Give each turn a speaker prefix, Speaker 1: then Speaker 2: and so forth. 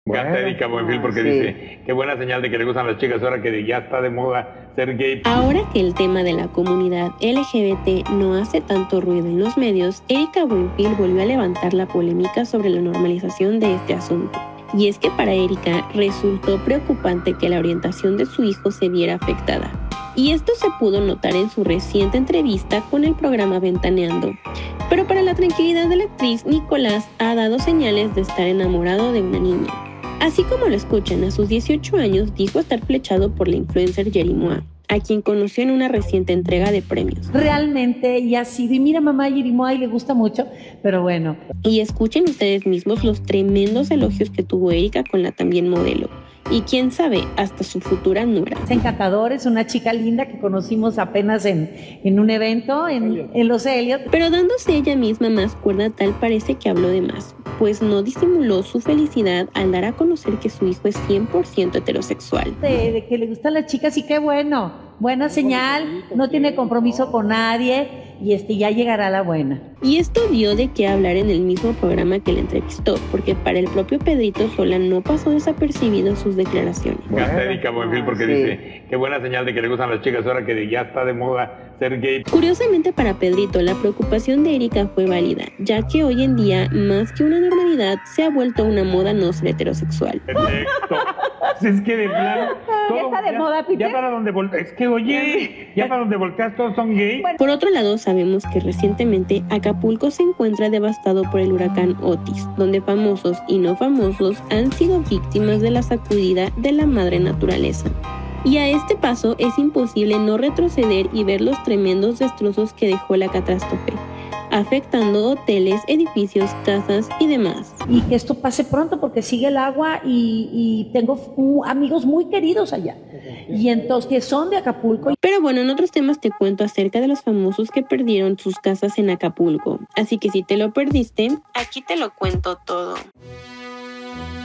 Speaker 1: Canta Erika Buenfil porque dice, qué buena señal de que le gustan las chicas ahora que ya está de moda ser gay.
Speaker 2: Ahora que el tema de la comunidad LGBT no hace tanto ruido en los medios, Erika Buenfil volvió a levantar la polémica sobre la normalización de este asunto. Y es que para Erika resultó preocupante que la orientación de su hijo se viera afectada. Y esto se pudo notar en su reciente entrevista con el programa Ventaneando. Pero para la tranquilidad de la actriz, Nicolás ha dado señales de estar enamorado de una niña. Así como lo escuchan, a sus 18 años dijo estar flechado por la influencer Yerimoa, a quien conoció en una reciente entrega de premios.
Speaker 3: Realmente ella ha sido, y mira mamá Yerimoa y le gusta mucho, pero bueno.
Speaker 2: Y escuchen ustedes mismos los tremendos elogios que tuvo Erika con la también modelo. Y quién sabe, hasta su futura nuera.
Speaker 3: Es encantador, es una chica linda que conocimos apenas en un evento en Los Elliot.
Speaker 2: Pero dándose ella misma más cuerda, tal parece que habló de más, pues no disimuló su felicidad al dar a conocer que su hijo es 100% heterosexual.
Speaker 3: De que le gustan las chicas y qué bueno, buena señal, no tiene compromiso con nadie y ya llegará la buena.
Speaker 2: Y esto dio de qué hablar en el mismo programa que le entrevistó, porque para el propio Pedrito Sola no pasó desapercibido sus declaraciones.
Speaker 1: Canta Erika Buenfil porque dice, qué buena señal de que le gustan las chicas ahora que ya está de moda ser gay.
Speaker 2: Curiosamente para Pedrito, la preocupación de Erika fue válida, ya que hoy en día, más que una normalidad, se ha vuelto una moda no ser heterosexual.
Speaker 1: Perfecto. Es que de plano, todo,
Speaker 3: ¿Ya está de moda, Peter?
Speaker 1: Ya para donde volteas, es que oye, ya para donde volteas todos son gay.
Speaker 2: Por otro lado, sabemos que recientemente Acapulco se encuentra devastado por el huracán Otis, donde famosos y no famosos han sido víctimas de la sacudida de la madre naturaleza. Y a este paso es imposible no retroceder y ver los tremendos destrozos que dejó la catástrofe, afectando hoteles, edificios, casas y demás.
Speaker 3: Y que esto pase pronto porque sigue el agua y tengo amigos muy queridos allá. Y entonces que son de Acapulco.
Speaker 2: Pero bueno, en otros temas te cuento acerca de los famosos que perdieron sus casas en Acapulco. Así que si te lo perdiste, aquí te lo cuento todo.